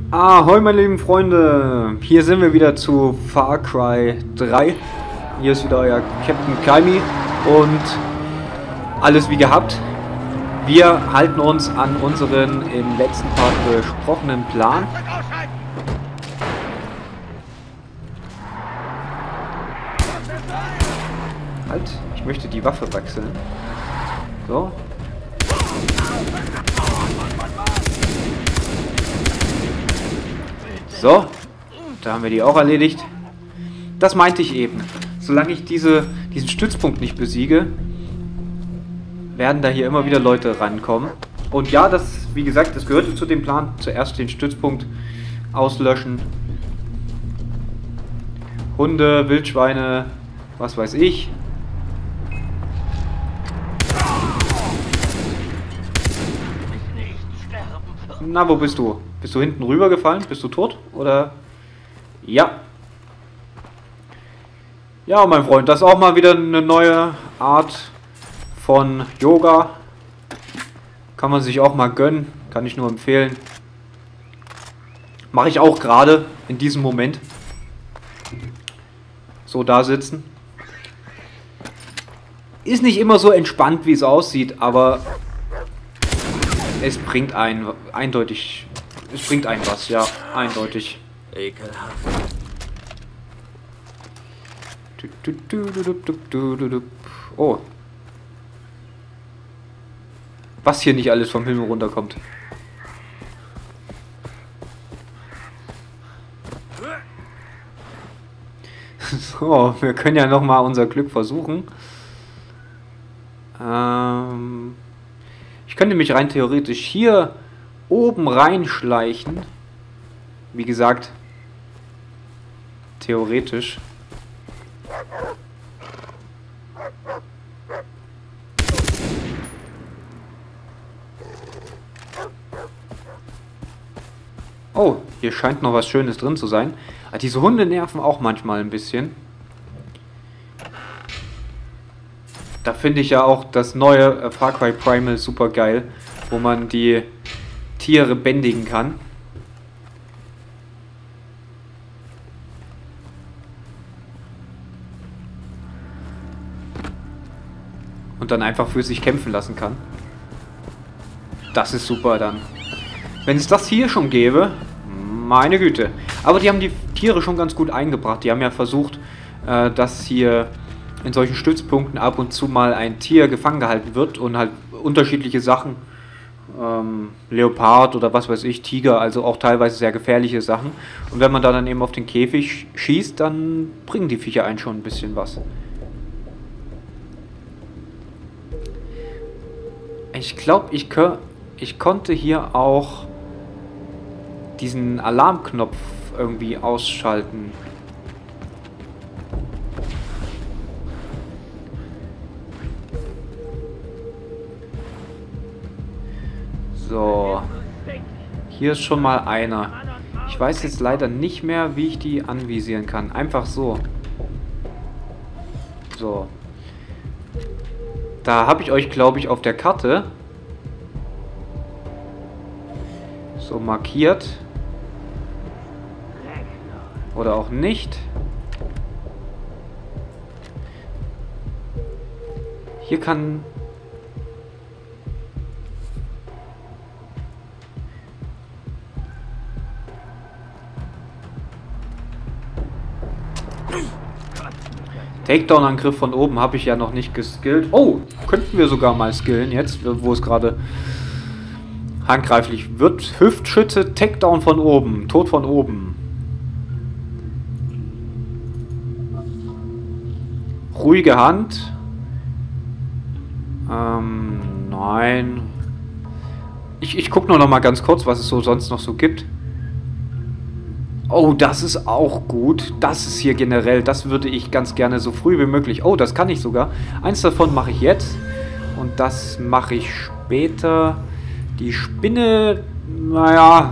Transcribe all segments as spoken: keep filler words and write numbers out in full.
Ahoi meine lieben Freunde, hier sind wir wieder zu Far Cry drei. Hier ist wieder euer Captain Kaimi und alles wie gehabt. Wir halten uns an unseren im letzten Part besprochenen Plan. Halt, ich möchte die Waffe wechseln. So. So, da haben wir die auch erledigt. Das meinte ich eben. Solange ich diese, diesen Stützpunkt nicht besiege, werden da hier immer wieder Leute rankommen. Und ja, das, wie gesagt, das gehörte zu dem Plan. Zuerst den Stützpunkt auslöschen. Hunde, Wildschweine, was weiß ich. Na, wo bist du? Bist du hinten rübergefallen? Bist du tot? Oder? Ja. Ja, mein Freund, das ist auch mal wieder eine neue Art von Yoga. Kann man sich auch mal gönnen. Kann ich nur empfehlen. Mache ich auch gerade in diesem Moment. So da sitzen. Ist nicht immer so entspannt, wie es aussieht, aber es bringt einen eindeutig. Es bringt einen was, ja, eindeutig. Ekelhaft. Oh. Was hier nicht alles vom Himmel runterkommt. So, wir können ja nochmal unser Glück versuchen. Ähm, ich könnte mich rein theoretisch hier oben reinschleichen. Wie gesagt, theoretisch. Oh, hier scheint noch was Schönes drin zu sein. Aber diese Hunde nerven auch manchmal ein bisschen. Da finde ich ja auch das neue äh, Far Cry Primal super geil, wo man die Tiere bändigen kann. Und dann einfach für sich kämpfen lassen kann. Das ist super dann. Wenn es das hier schon gäbe, meine Güte. Aber die haben die Tiere schon ganz gut eingebracht. Die haben ja versucht, äh, dass hier in solchen Stützpunkten ab und zu mal ein Tier gefangen gehalten wird und halt unterschiedliche Sachen, ähm, Leopard oder was weiß ich, Tiger, also auch teilweise sehr gefährliche Sachen. Und wenn man da dann eben auf den Käfig schießt, dann bringen die Viecher einen schon ein bisschen was. Ich glaube, ich, ich konnte hier auch diesen Alarmknopf irgendwie ausschalten. So. Hier ist schon mal einer. Ich weiß jetzt leider nicht mehr, wie ich die anvisieren kann. Einfach so. So. Da habe ich euch, glaube ich, auf der Karte so markiert. Oder auch nicht. Hier kann... Takedown-Angriff von oben habe ich ja noch nicht geskillt. Oh, könnten wir sogar mal skillen jetzt, wo es gerade handgreiflich wird. Hüftschütze, Takedown von oben, Tod von oben. Ruhige Hand. Ähm, nein. Ich, ich gucke nur noch mal ganz kurz, was es so sonst noch so gibt. Oh, das ist auch gut. Das ist hier generell, das würde ich ganz gerne so früh wie möglich. Oh, das kann ich sogar. Eins davon mache ich jetzt. Und das mache ich später. Die Spinne, naja,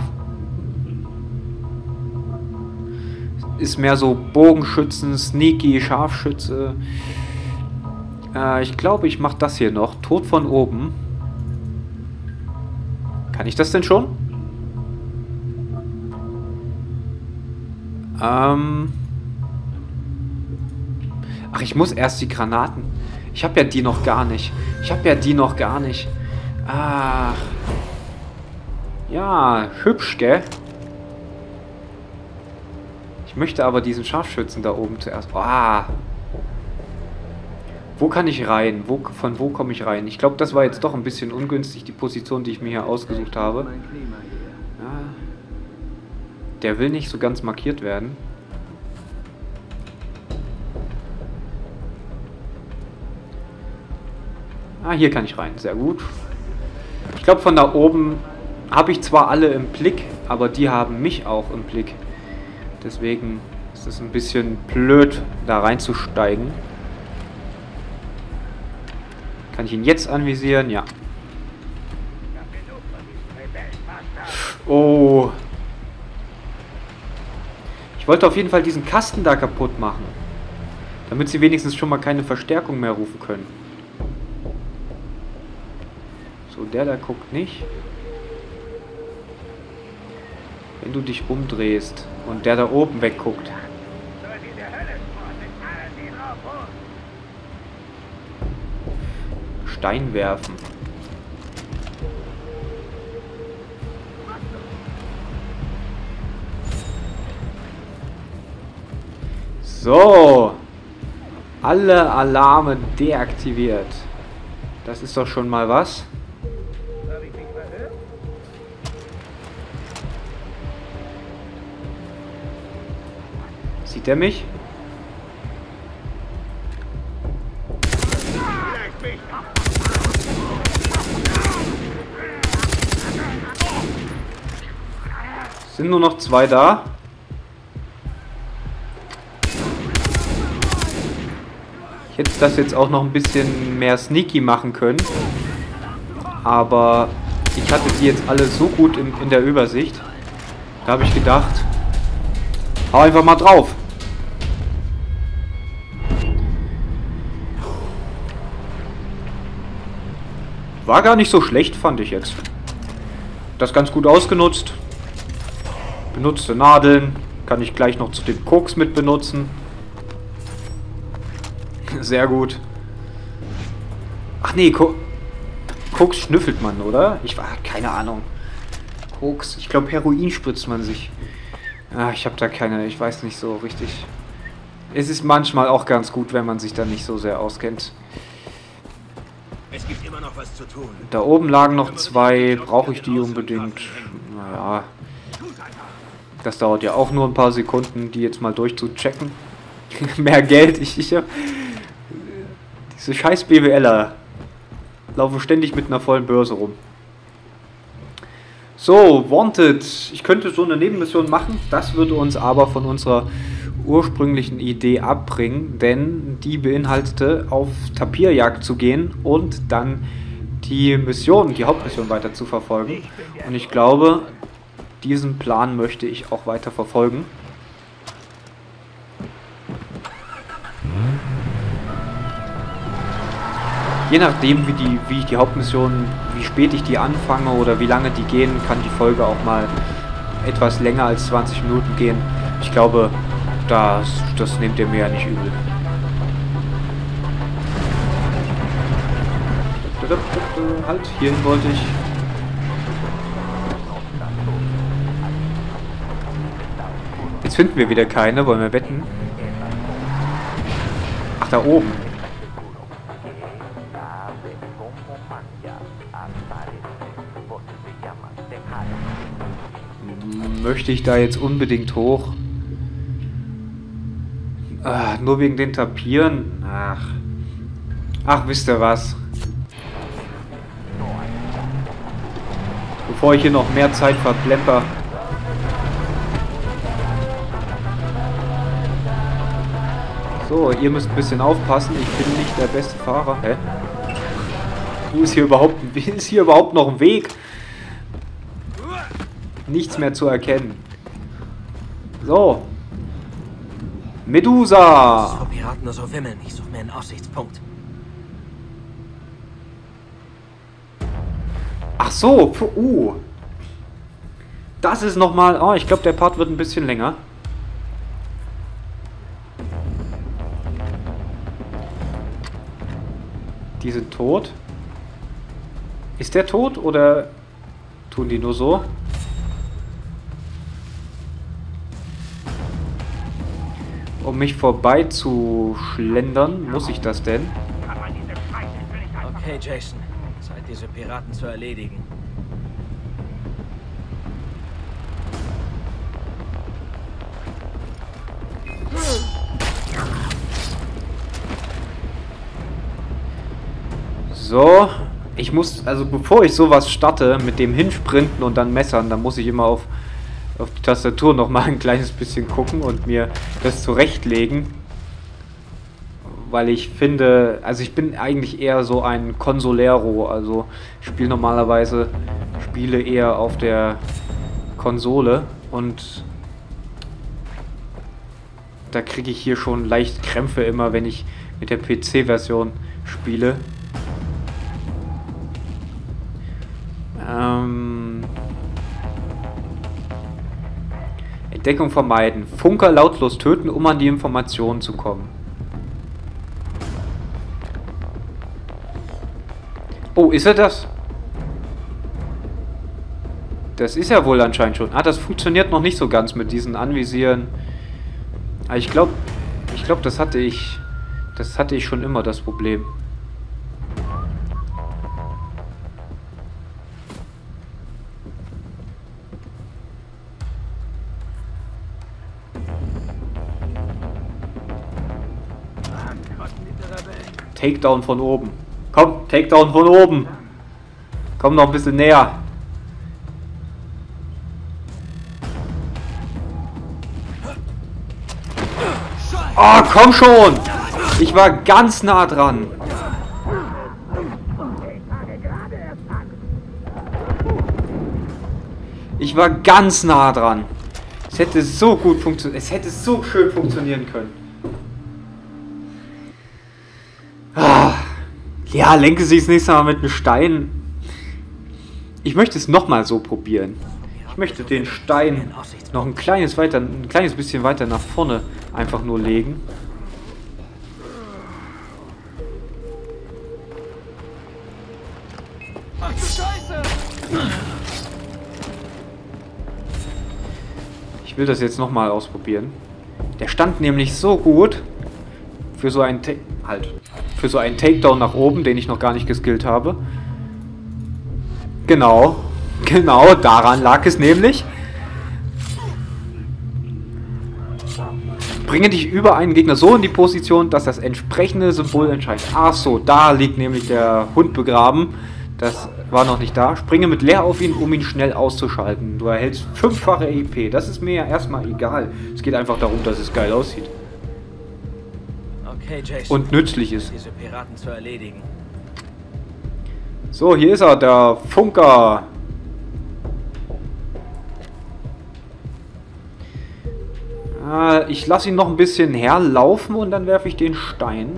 ist mehr so Bogenschützen, Sneaky, Scharfschütze. Äh, ich glaube, ich mache das hier noch. Tod von oben. Kann ich das denn schon? Ähm... Ach, ich muss erst die Granaten... Ich habe ja die noch gar nicht. Ich habe ja die noch gar nicht. Ach. Ja, hübsch, gell? Ich möchte aber diesen Scharfschützen da oben zuerst... Ah. Wo kann ich rein? Wo, von wo komme ich rein? Ich glaube, das war jetzt doch ein bisschen ungünstig, die Position, die ich mir hier ausgesucht habe. Ja. Der will nicht so ganz markiert werden. Ah, hier kann ich rein. Sehr gut. Ich glaube, von da oben habe ich zwar alle im Blick, aber die haben mich auch im Blick. Deswegen ist es ein bisschen blöd, da reinzusteigen. Kann ich ihn jetzt anvisieren? Ja. Oh. Ich wollte auf jeden Fall diesen Kasten da kaputt machen. Damit sie wenigstens schon mal keine Verstärkung mehr rufen können. So, der da guckt nicht. Wenn du dich umdrehst und der da oben wegguckt. Stein werfen. So. Alle Alarme deaktiviert. Das ist doch schon mal was. Sieht er mich? Sind nur noch zwei da. Ich hätte das jetzt auch noch ein bisschen mehr sneaky machen können. Aber ich hatte die jetzt alle so gut in, in der Übersicht. Da habe ich gedacht, hau einfach mal drauf. War gar nicht so schlecht, fand ich jetzt. Das ganz gut ausgenutzt. Benutzte Nadeln. Kann ich gleich noch zu dem Koks mit benutzen. Sehr gut. Ach nee, Ko Koks schnüffelt man, oder? Ich war keine Ahnung. Koks. Ich glaube, Heroin spritzt man sich. Ah, ich habe da keine, ich weiß nicht so richtig. Es ist manchmal auch ganz gut, wenn man sich da nicht so sehr auskennt. Es gibt immer noch was zu tun. Da oben lagen noch zwei. Brauche ich die unbedingt? Naja. Das dauert ja auch nur ein paar Sekunden, die jetzt mal durchzuchecken. Mehr Geld. Ich, ich hab... Diese scheiß BWLer laufen ständig mit einer vollen Börse rum. So, Wanted. Ich könnte so eine Nebenmission machen. Das würde uns aber von unserer ursprünglichen Idee abbringen, denn die beinhaltete, auf Tapirjagd zu gehen und dann die Mission, die Hauptmission weiter zu verfolgen. Und ich glaube, diesen Plan möchte ich auch weiter verfolgen. Je nachdem, wie, die, wie ich die Hauptmission, wie spät ich die anfange oder wie lange die gehen, kann die Folge auch mal etwas länger als zwanzig Minuten gehen. Ich glaube, das, das nehmt ihr mir ja nicht übel. Halt, hierhin wollte ich. Jetzt finden wir wieder keine, wollen wir wetten? Ach, da oben. Möchte ich da jetzt unbedingt hoch? Ah, nur wegen den Tapieren? Ach. Ach, wisst ihr was? Bevor ich hier noch mehr Zeit verplemper. So, ihr müsst ein bisschen aufpassen. Ich bin nicht der beste Fahrer. Hä? Wo ist hier überhaupt, ist hier überhaupt noch ein Weg? Nichts mehr zu erkennen. So. Medusa! Vor Piraten nur so wimmeln. Ich suche mir einen Aussichtspunkt. Ach so. Uh. Das ist nochmal... Oh, ich glaube, der Part wird ein bisschen länger. tot. Ist der tot oder tun die nur so? Um mich vorbei zu schlendern, muss ich das denn? Okay, Jason. Zeit, diese Piraten zu erledigen. So, ich muss, also bevor ich sowas starte, mit dem Hinsprinten und dann Messern, dann muss ich immer auf, auf die Tastatur nochmal ein kleines bisschen gucken und mir das zurechtlegen. Weil ich finde, also ich bin eigentlich eher so ein Consolero, also ich spiele normalerweise Spiele eher auf der Konsole und da kriege ich hier schon leicht Krämpfe immer, wenn ich mit der P C-Version spiele. Ähm, Entdeckung vermeiden. Funker lautlos töten, um an die Informationen zu kommen. Oh, ist er das? Das ist er wohl anscheinend schon. Ah, das funktioniert noch nicht so ganz mit diesen Anvisieren. Aber ich glaube, ich glaube, das hatte ich, das hatte ich schon immer das Problem. Takedown von oben. Komm, Takedown von oben. Komm noch ein bisschen näher. Oh, komm schon. Ich war ganz nah dran. Ich war ganz nah dran. Es hätte so gut funktioniert. Es hätte so schön funktionieren können. Ah. Ja, lenke sich das nächste Mal mit einem Stein. Ich möchte es nochmal so probieren. Ich möchte den Stein noch ein kleines, weiter, ein kleines bisschen weiter nach vorne einfach nur legen. Ach du Scheiße! Ich will das jetzt nochmal ausprobieren. Der stand nämlich so gut für so einen Ta- halt für so einen Takedown nach oben, den ich noch gar nicht geskillt habe. Genau, genau, daran lag es nämlich. Bringe dich über einen Gegner so in die Position, dass das entsprechende Symbol entscheidet. Ach so, da liegt nämlich der Hund begraben. Das war noch nicht da. Springe mit leer auf ihn, um ihn schnell auszuschalten. Du erhältst fünffache E P. Das ist mir ja erstmal egal. Es geht einfach darum, dass es geil aussieht. Okay, Jason. Und nützlich ist. Diese Piraten zu erledigen. So, hier ist er, der Funker. Äh, ich lasse ihn noch ein bisschen herlaufen und dann werfe ich den Stein.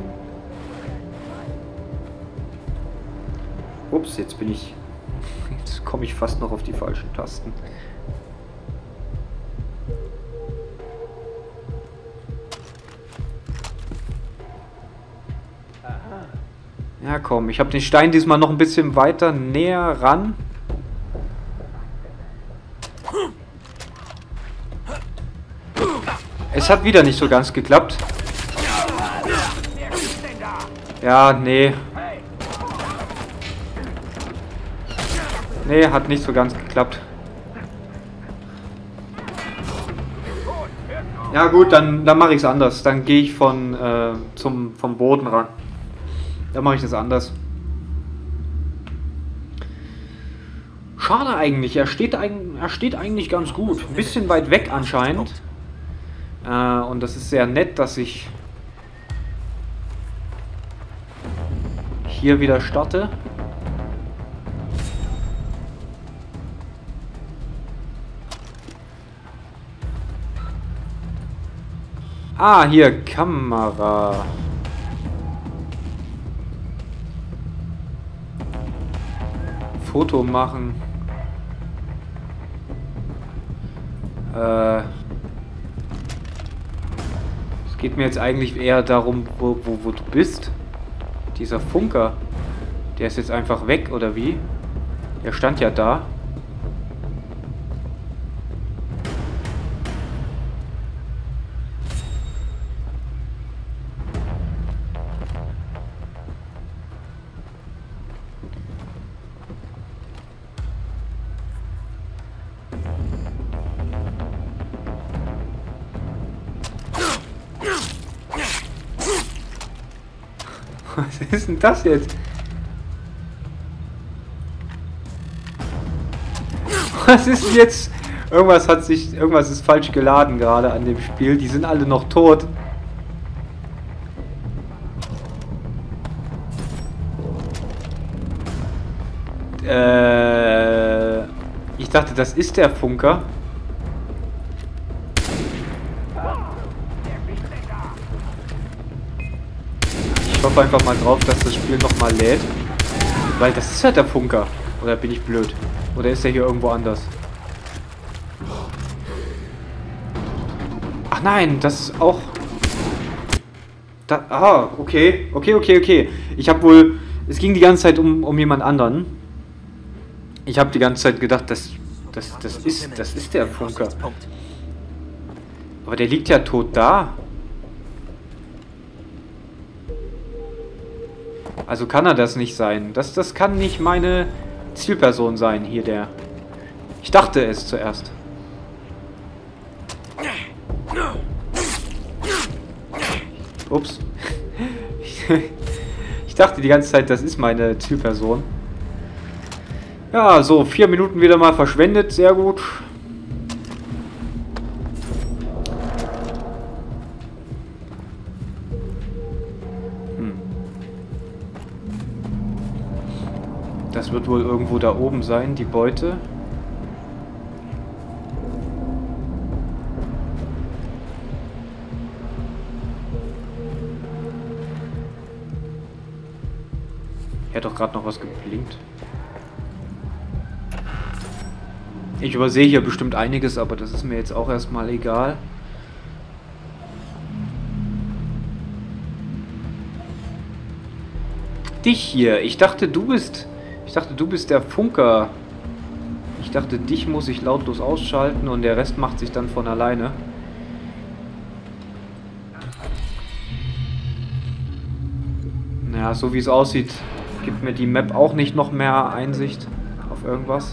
Ups, jetzt bin ich... Jetzt komme ich fast noch auf die falschen Tasten. Ja komm, ich habe den Stein diesmal noch ein bisschen weiter näher ran. Es hat wieder nicht so ganz geklappt. Ja, nee. Nee, hat nicht so ganz geklappt. Ja gut, dann, dann mache ich es anders. Dann gehe ich von äh, zum vom Boden ran. Dann mache ich das anders. Schade eigentlich. Er steht, ein, er steht eigentlich ganz gut. Ein bisschen weit weg anscheinend. Äh, und das ist sehr nett, dass ich hier wieder starte. Ah, hier, Kamera. Foto machen. Äh. Es geht mir jetzt eigentlich eher darum, wo, wo, wo du bist. Dieser Funker. Der ist jetzt einfach weg, oder wie? Der stand ja da. Was ist denn das jetzt? Was ist denn jetzt? Irgendwas hat sich, irgendwas ist falsch geladen gerade an dem Spiel. Die sind alle noch tot. Äh, ich dachte, das ist der Funker. Ich hoffe einfach mal drauf, dass das Spiel nochmal lädt. Weil das ist ja der Funker. Oder bin ich blöd? Oder ist er hier irgendwo anders? Ach nein, das ist auch... Da, ah, okay. Okay, okay, okay. Ich habe wohl... Es ging die ganze Zeit um, um jemand anderen. Ich habe die ganze Zeit gedacht, das, das, das, ist, das ist der Funker. Aber der liegt ja tot da. Also kann er das nicht sein. Das, das kann nicht meine Zielperson sein, hier der. Ich dachte es zuerst. Ups. Ich dachte die ganze Zeit, das ist meine Zielperson. Ja, so, vier Minuten wieder mal verschwendet. Sehr gut. Das wird wohl irgendwo da oben sein, die Beute. Er hat doch gerade noch was geblinkt. Ich übersehe hier bestimmt einiges, aber das ist mir jetzt auch erstmal egal. Dich hier. Ich dachte, du bist... Ich dachte, du bist der Funker. Ich dachte, dich muss ich lautlos ausschalten und der Rest macht sich dann von alleine. Naja, so wie es aussieht, gibt mir die Map auch nicht noch mehr Einsicht auf irgendwas.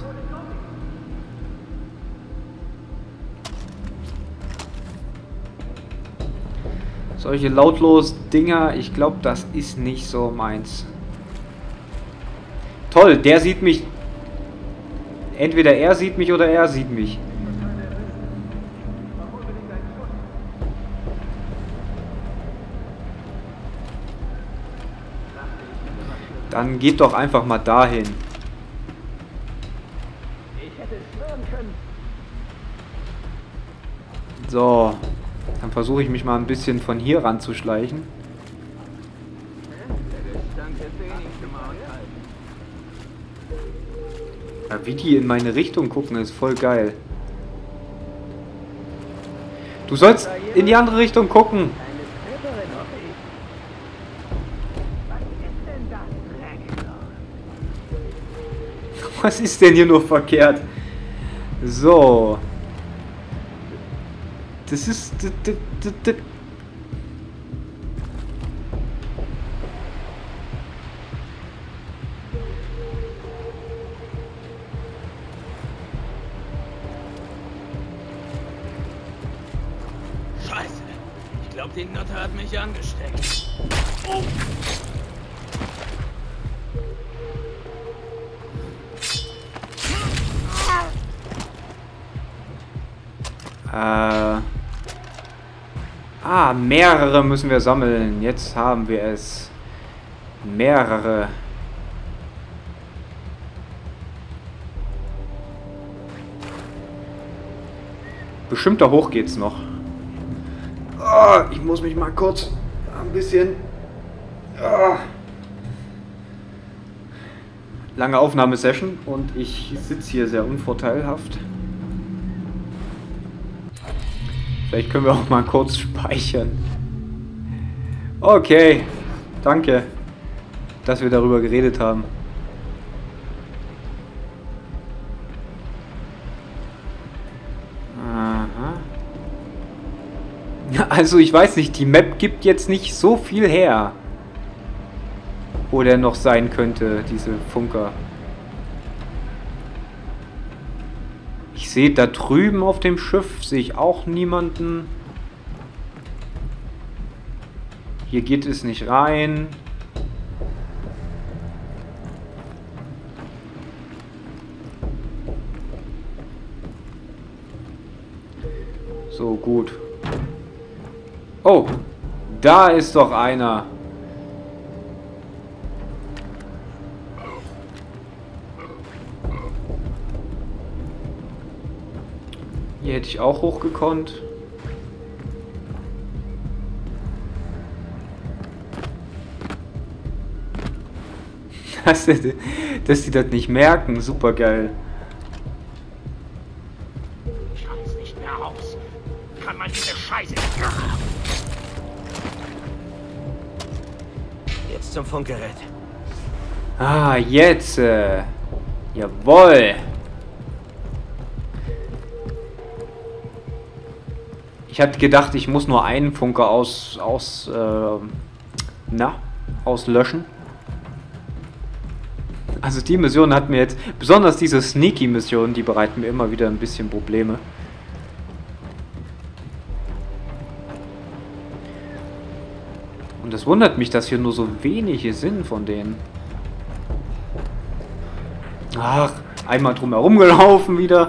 Solche lautlos Dinger, ich glaube, das ist nicht so meins. Toll, der sieht mich. Entweder er sieht mich oder er sieht mich. Dann geht doch einfach mal dahin. So, dann versuche ich mich mal ein bisschen von hier ranzuschleichen. Ja, wie die in meine Richtung gucken, ist voll geil. Du sollst in die andere Richtung gucken. Was ist denn hier nur verkehrt? So. Das ist... Scheiße. Ich glaube, die Nutte hat mich angesteckt. Oh. Äh. Ah, mehrere müssen wir sammeln. Jetzt haben wir es. Mehrere. Bestimmt da hoch geht's noch. Oh, ich muss mich mal kurz ein bisschen... Oh. Lange Aufnahmesession und ich sitze hier sehr unvorteilhaft. Vielleicht können wir auch mal kurz speichern. Okay, danke, dass wir darüber geredet haben. Also ich weiß nicht, die Map gibt jetzt nicht so viel her. Wo der noch sein könnte, diese Funker. Ich sehe da drüben auf dem Schiff, sehe ich auch niemanden. Hier geht es nicht rein. So, gut. Oh, da ist doch einer. Hier hätte ich auch hochgekonnt. Dass, dass die das nicht merken, super geil. Ich halte es nicht mehr aus. Kann man diese Scheiße. Jetzt zum Funkgerät. Ah, jetzt. Äh, jawohl. Ich hatte gedacht, ich muss nur einen Funker aus, aus, äh, na, auslöschen. Also die Mission hat mir jetzt, besonders diese Sneaky-Missionen, die bereiten mir immer wieder ein bisschen Probleme. Und das wundert mich, dass hier nur so wenige sind von denen. Ach, einmal drum herum gelaufen wieder.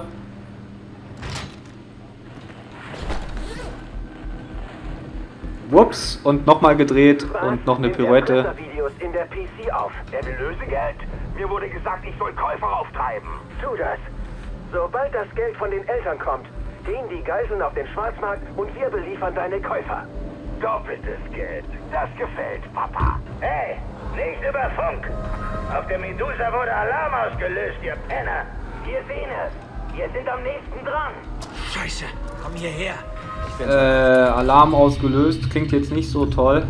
Whoops, und nochmal gedreht und noch eine Pirouette. Videos in der P C auf. Er will Lösegeld. Mir wurde gesagt, ich soll Käufer auftreiben. Tu das. Sobald das Geld von den Eltern kommt, gehen die Geiseln auf den Schwarzmarkt und wir beliefern deine Käufer. Doppeltes Geld. Das gefällt, Papa. Hey, nicht über Funk. Auf der Medusa wurde Alarm ausgelöst, ihr Penner. Wir sehen es. Wir sind am nächsten dran. Scheiße, komm hierher. Äh, Alarm ausgelöst. Klingt jetzt nicht so toll.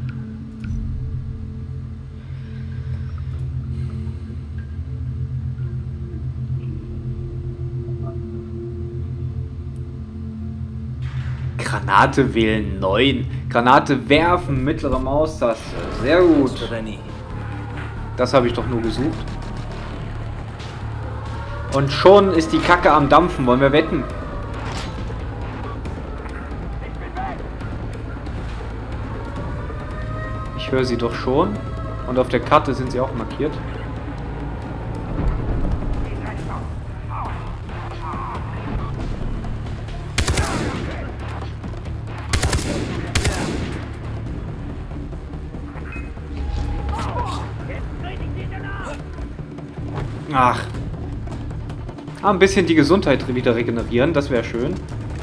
Granate wählen, neun. Granate werfen, mittlere Maustaste. Sehr gut. Das habe ich doch nur gesucht. Und schon ist die Kacke am Dampfen. Wollen wir wetten? Ich höre sie doch schon. Und auf der Karte sind sie auch markiert. Ach. Ah, ein bisschen die Gesundheit wieder regenerieren, das wäre schön.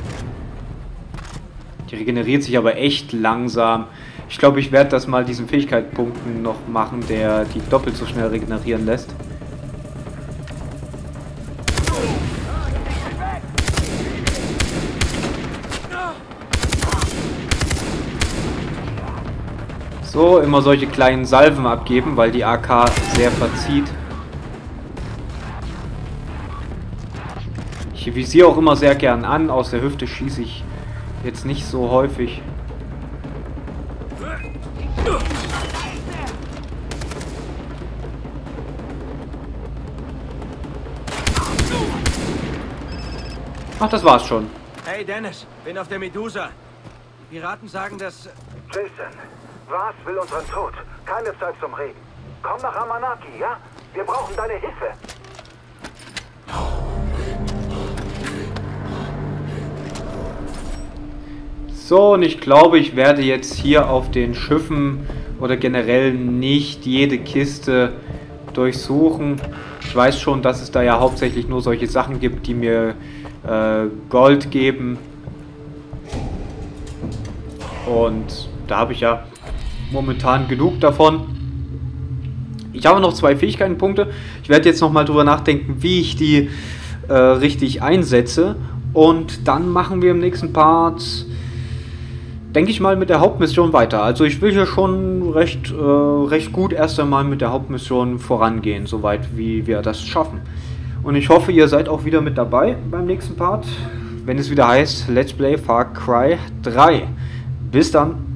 Die regeneriert sich aber echt langsam. Ich glaube, ich werde das mal diesen Fähigkeitspunkten noch machen, der die doppelt so schnell regenerieren lässt. So, immer solche kleinen Salven abgeben, weil die A K sehr verzieht. Ich visiere auch immer sehr gern an. Aus der Hüfte schieße ich jetzt nicht so häufig. Ach, das war's schon. Hey Dennis, bin auf der Medusa. Piraten sagen, dass... Jason, was will unseren Tod? Keine Zeit zum Reden. Komm nach Amanaki, ja? Wir brauchen deine Hilfe. So, und ich glaube, ich werde jetzt hier auf den Schiffen oder generell nicht jede Kiste durchsuchen. Ich weiß schon, dass es da ja hauptsächlich nur solche Sachen gibt, die mir äh, Gold geben. Und da habe ich ja momentan genug davon. Ich habe noch zwei Fähigkeitenpunkte. Ich werde jetzt nochmal drüber nachdenken, wie ich die äh, richtig einsetze. Und dann machen wir im nächsten Part, denke ich mal, mit der Hauptmission weiter. Also ich will hier schon recht, äh, recht gut erst einmal mit der Hauptmission vorangehen, soweit wie wir das schaffen. Und ich hoffe, ihr seid auch wieder mit dabei beim nächsten Part. wenn es wieder heißt Let's Play Far Cry drei. Bis dann.